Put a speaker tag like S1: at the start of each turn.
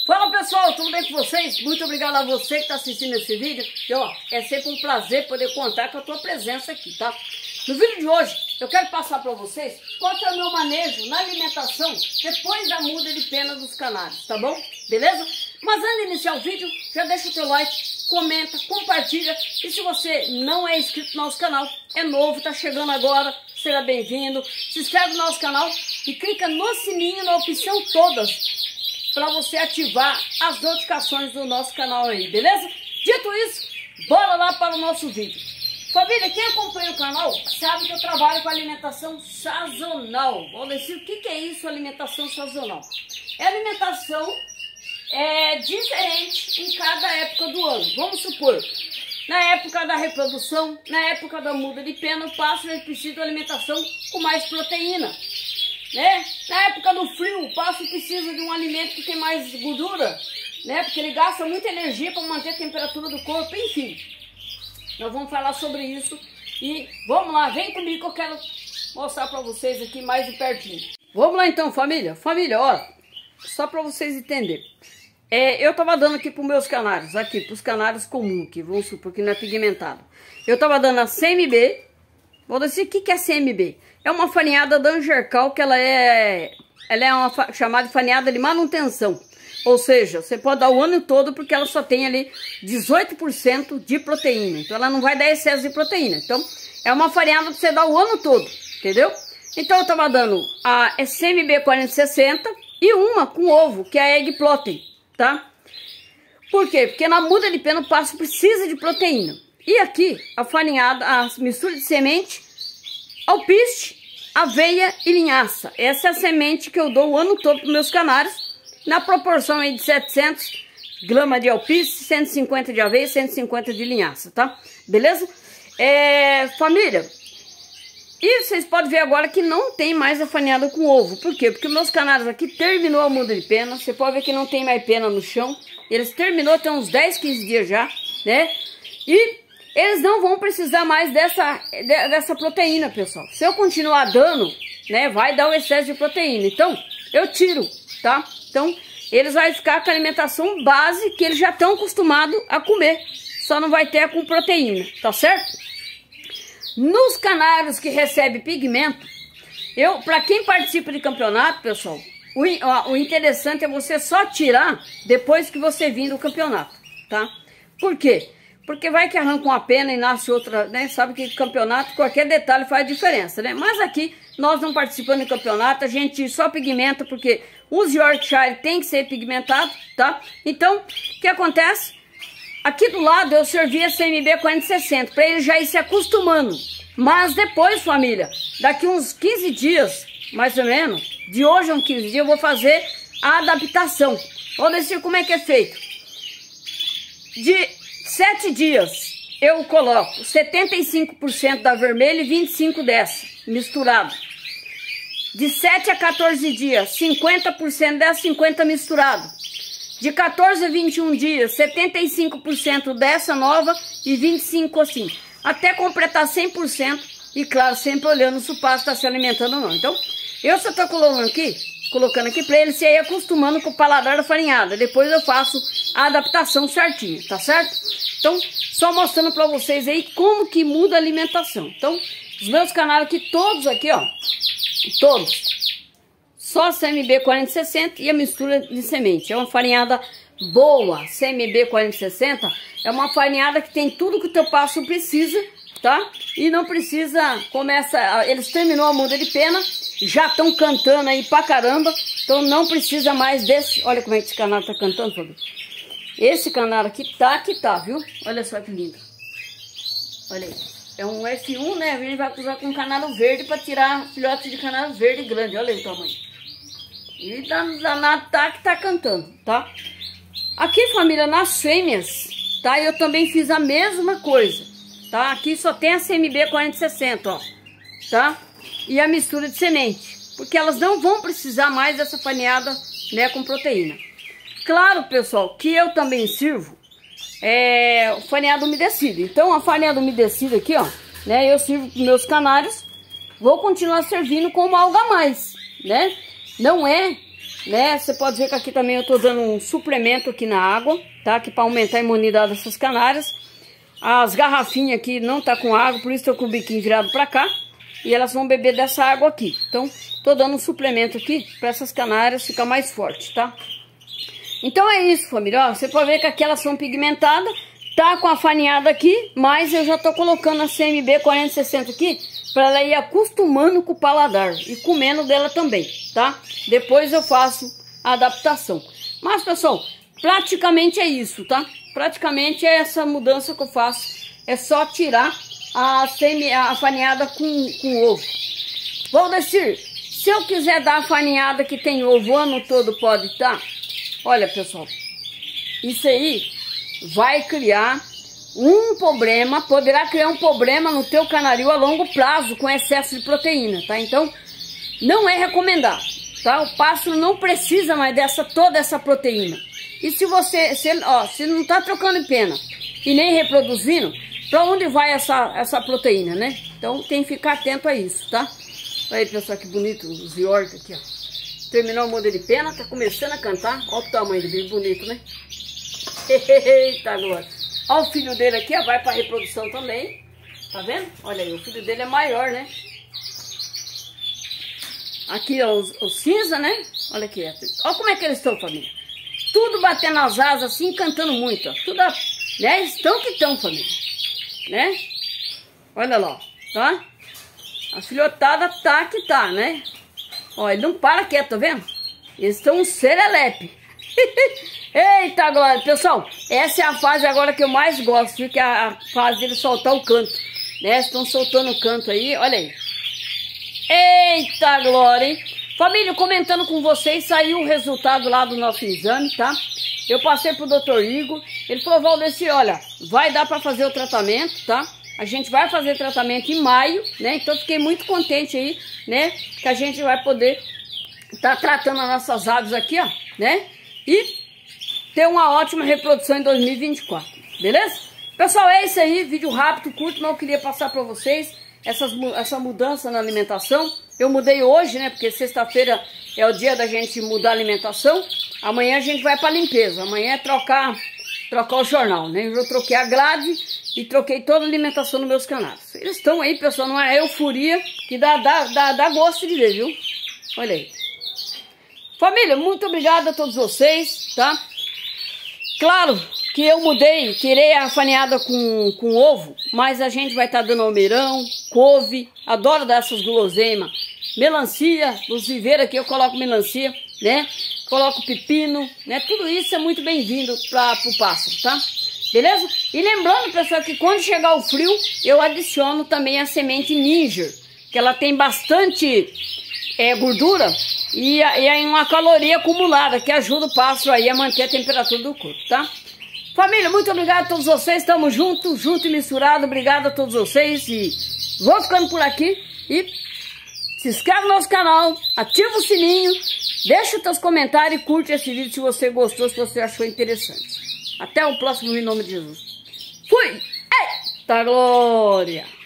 S1: Fala pessoal, tudo bem com vocês? Muito obrigado a você que está assistindo esse vídeo. E ó, é sempre um prazer poder contar com a tua presença aqui, tá? No vídeo de hoje, eu quero passar para vocês qual que é o meu manejo na alimentação depois da muda de pena dos canários, tá bom? Beleza? Mas antes de iniciar o vídeo, já deixa o teu like, comenta, compartilha. E se você não é inscrito no nosso canal, é novo, tá chegando agora, seja bem-vindo. Se inscreve no nosso canal e clica no sininho na opção todas, para você ativar as notificações do nosso canal aí, beleza? Dito isso, bora lá para o nosso vídeo. Família, quem acompanha o canal sabe que eu trabalho com alimentação sazonal. Valdecir, o que é isso, alimentação sazonal? É alimentação diferente em cada época do ano. Vamos supor, na época da reprodução, na época da muda de pena, o pássaro precisa de alimentação com mais proteína. Né? Na época do frio, o pássaro precisa de um alimento que tem mais gordura, né? Porque ele gasta muita energia para manter a temperatura do corpo, enfim. Nós vamos falar sobre isso e vamos lá, vem comigo que eu quero mostrar para vocês aqui mais de pertinho. Vamos lá então, família. Família, ó, só para vocês entenderem. Eu tava dando aqui para os meus canários, aqui para os canários comuns, que vamos supor que não é pigmentado. Eu tava dando a CMB. Vou dizer o que é CMB. É uma farinhada da Angercal, que ela é uma chamada de farinhada de manutenção. Ou seja, você pode dar o ano todo porque ela só tem ali 18% de proteína. Então ela não vai dar excesso de proteína. Então é uma farinhada para você dar o ano todo, entendeu? Então eu tava dando a CMB 4060 e uma com ovo, que é a Egg Protein, tá? Por quê? Porque na muda de pena o pássaro precisa de proteína. E aqui a farinhada, a mistura de semente, alpiste, aveia e linhaça. Essa é a semente que eu dou o ano todo para meus canários, na proporção aí de 700 gramas de alpiste, 150 de aveia e 150 de linhaça, tá? Beleza? Família, e vocês podem ver agora que não tem mais a farinhada com ovo. Por quê? Porque meus canários aqui terminou a muda de pena. Você pode ver que não tem mais pena no chão. Eles terminou, tem uns 10, 15 dias já, né? E eles não vão precisar mais dessa proteína, pessoal. Se eu continuar dando, né, vai dar um excesso de proteína. Então, eu tiro, tá? Então, eles vão ficar com a alimentação base que eles já estão acostumados a comer. Só não vai ter com proteína, tá certo? Nos canários que recebem pigmento, para quem participa de campeonato, pessoal, o interessante é você só tirar depois que você vir do campeonato, tá? Por quê? Porque vai que arranca uma pena e nasce outra, né? Sabe que campeonato, qualquer detalhe faz diferença, né? Mas aqui, nós não participamos de campeonato, a gente só pigmenta, porque os Yorkshire tem que ser pigmentado, tá? Então, o que acontece? Aqui do lado eu servi a CMB 4060, para ele já ir se acostumando. Mas depois, família, daqui uns 15 dias, mais ou menos, de hoje a uns 15 dias, eu vou fazer a adaptação. Vamos ver como é que é feito. De 7 dias eu coloco 75% da vermelha e 25% dessa, misturado. De 7 a 14 dias, 50% dessa, 50% misturado. De 14 a 21 dias, 75% dessa nova e 25% assim. Até completar 100% e, claro, sempre olhando se o pássaro está se alimentando ou não. Então, eu só estou colocando aqui para ele se ir acostumando com o paladar da farinhada. Depois eu faço a adaptação certinha, tá certo? Então, só mostrando para vocês aí como que muda a alimentação. Então, os meus canários aqui, todos aqui, ó, todos, só CMB 4060 e a mistura de semente. É uma farinhada boa, CMB 4060, é uma farinhada que tem tudo que o teu pássaro precisa, tá? E não precisa, eles terminou a muda de pena, já estão cantando aí pra caramba, então não precisa mais desse. Olha como é que esse canário tá cantando, Fabio. Esse canário aqui tá, viu? Olha só que lindo. Olha aí. É um F1, né? A gente vai usar com canário verde para tirar filhote de canário verde grande. Olha aí o tamanho. E danado que tá cantando, tá? Aqui, família, nas fêmeas, tá? Eu também fiz a mesma coisa, tá? Aqui só tem a CMB 4060, ó, tá? E a mistura de semente, porque elas não vão precisar mais dessa farinhada, né, com proteína. Claro, pessoal, que eu também sirvo farinhada umedecida. Então, a farinhada umedecida aqui, ó, né, eu sirvo para meus canários. Vou continuar servindo como algo a mais, né? Não é né? Você pode ver que aqui também eu tô dando um suplemento aqui na água, tá? Que para aumentar a imunidade dessas canárias. As garrafinhas aqui não tá com água, por isso tô com o biquinho virado para cá. E elas vão beber dessa água aqui. Então, tô dando um suplemento aqui para essas canárias ficar mais forte, tá? Então é isso, família. Ó, você pode ver que aqui elas são pigmentadas. Tá com a farinhada aqui, mas eu já tô colocando a CMB 4060 aqui para ela ir acostumando com o paladar e comendo dela também, tá? Depois eu faço a adaptação. Mas, pessoal, praticamente é isso, tá? Praticamente é essa mudança que eu faço. É só tirar a farinhada com ovo. Valdecir, se eu quiser dar a farinhada que tem ovo o ano todo, pode tá? Olha, pessoal, isso aí vai criar um problema, poderá criar um problema no teu canaril a longo prazo com excesso de proteína, tá? Então, não é recomendado, tá? O pássaro não precisa mais toda essa proteína. E se você, se não tá trocando pena e nem reproduzindo, para onde vai essa proteína, né? Então, tem que ficar atento a isso, tá? Olha aí, pessoal, que bonito os York aqui, ó. Terminou o modelo de pena, tá começando a cantar. Olha o tamanho dele, bonito, né? Eita, glória. Olha o filho dele aqui, ó, vai para reprodução também. Tá vendo? Olha aí, o filho dele é maior, né? Aqui, ó, os cinza, né? Olha aqui, olha como é que eles estão, família. Tudo batendo as asas assim, cantando muito, ó. Tudo, né? Estão que estão, família. Né? Olha lá, ó, tá? A filhotada tá que tá, né? Ó, ele não para quieto, tá vendo? Eles estão um serelepe. Eita, glória. Pessoal, essa é a fase agora que eu mais gosto, viu? Que é a fase dele soltar o canto, né? Estão soltando o canto aí, olha aí. Eita, glória, hein? Família, comentando com vocês, saiu o resultado lá do nosso exame, tá? Eu passei pro Dr. Igor, ele falou, Valdecir, olha, vai dar pra fazer o tratamento, tá? A gente vai fazer tratamento em maio, né? Então fiquei muito contente aí, né? Que a gente vai poder tá tratando as nossas aves aqui, ó, né? E ter uma ótima reprodução em 2024, beleza? Pessoal, é isso aí, vídeo rápido, curto, mas eu queria passar para vocês essa mudança na alimentação. Eu mudei hoje, né, porque sexta-feira é o dia da gente mudar a alimentação. Amanhã a gente vai para limpeza, amanhã é trocar o jornal, né? Eu troquei a grade e troquei toda a alimentação nos meus canários. Eles estão aí, pessoal, numa euforia que dá gosto de ver, viu? Olha aí. Família, muito obrigada a todos vocês, tá? Claro que eu mudei, tirei a farinhada com ovo, mas a gente vai estar dando almeirão, couve, adoro dar essas guloseimas, melancia, dos viveiros aqui eu coloco melancia, né? Coloco pepino, né? Tudo isso é muito bem-vindo pro pássaro, tá? Beleza? E lembrando, pessoal, que quando chegar o frio, eu adiciono também a semente Ninja, que ela tem bastante gordura e uma caloria acumulada, que ajuda o pássaro aí a manter a temperatura do corpo, tá? Família, muito obrigado a todos vocês, estamos junto e misturado, obrigado a todos vocês e vou ficando por aqui e se inscreve no nosso canal, ativa o sininho, deixa os teus comentários e curte esse vídeo se você gostou, se você achou interessante. Até o próximo, em nome de Jesus. Fui! Eita glória!